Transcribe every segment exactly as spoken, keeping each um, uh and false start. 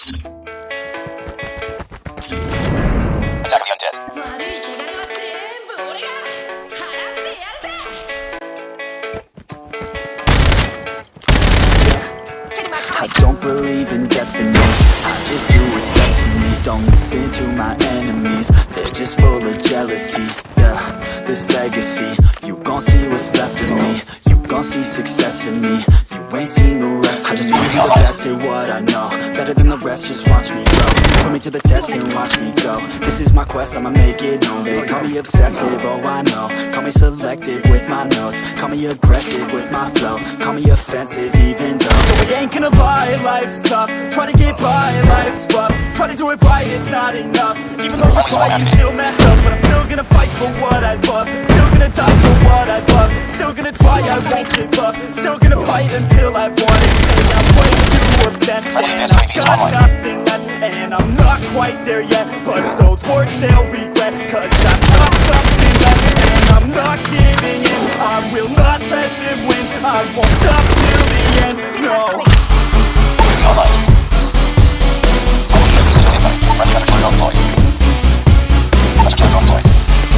Attack of the undead. I don't believe in destiny, I just do what's best for me. Don't listen to my enemies, they're just full of jealousy. Yeah, this legacy, you gon' see what's left of me. You gon' see success in me, you ain't seen the rest of me. I just wanna be the best at what I know, better than the rest, just watch me grow. Put me to the test and watch me go. This is my quest, I'ma make it known. They call me obsessive, oh I know. Call me selective with my notes, call me aggressive with my flow, call me offensive even though I ain't gonna lie, life's tough. Try to get by, life's rough. Try to do it right, it's not enough. Even though you try, you still mess up. But I'm still gonna fight for what I love. Still gonna die for what I love. Still gonna try, I won't give up. Still gonna fight until I've won it. Say I'm way too obsessed and I've got nothing left, and I'm not quite there yet. But those words they'll regret, cause I've got something left, and I'm not giving in. I will not let them win, I won't stop till the end, no. Online. Follow the enemies into team. Friendly got a killer drone deployed. Got a killer drone deployed.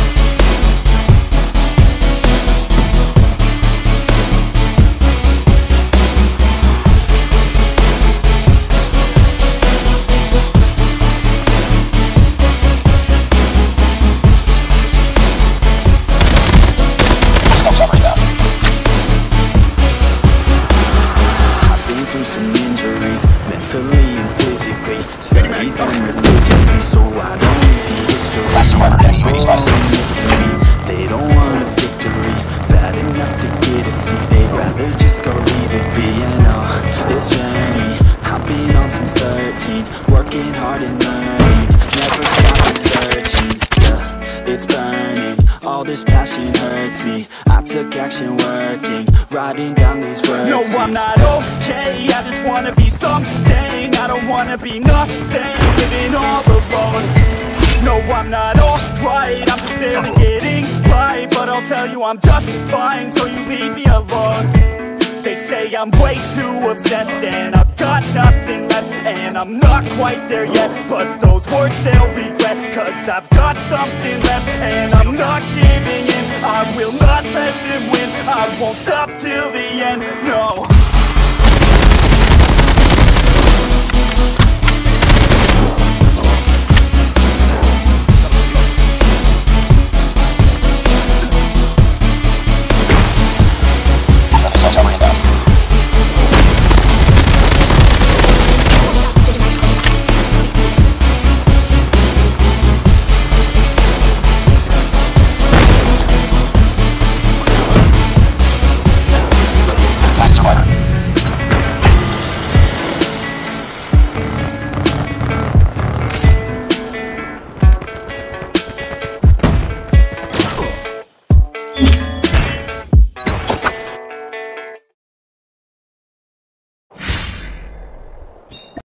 Mentally and physically, studied them religiously, so I don't repeat history. Last survivor, enemy U A V spotted. To me, they don't want a victory, bad enough to get a C. They'd rather just go leave it be. And oh, this journey I've been on since thirteen, working hard and learning, never stopping searching. Yeah, it's burning, all this passion hurts me. I took action working, writing down these words. No, I'm not okay, I just wanna be something. I don't wanna be nothing, living all alone. No, I'm not alright, I'm just barely getting by. But I'll tell you I'm just fine, so you leave me alone. They say I'm way too obsessed and I've got nothing left, and I'm not quite there yet. But those words they'll regret, cause I've got something left, and I'm not giving in. I will not let them win, I won't stop till the end, no.